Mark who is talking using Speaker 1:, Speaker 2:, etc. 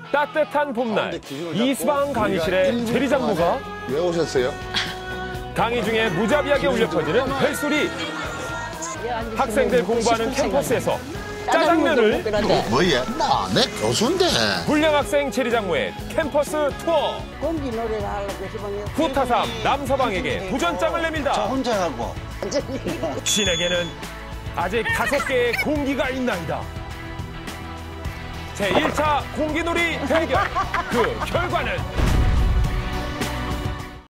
Speaker 1: 따뜻한 봄날 이수방 강의실의 체리장모가
Speaker 2: 왜 오셨어요?
Speaker 1: 강의 중에 무자비하게 울려 퍼지는 벨소리. 학생들 공부하는 캠퍼스에서 짜장면을
Speaker 2: 뭐야? 내 교수인데.
Speaker 1: 불량학생 체리장모의 캠퍼스 투어.
Speaker 3: 공기 노래를 하려고 시방에
Speaker 1: 후타삼 남서방에게 도전장을 내밀다.
Speaker 4: 저 혼자 하고.
Speaker 1: 신에게는 아직 5개의 공기가 있나이다. 제1차 공기놀이 대결. 그 결과는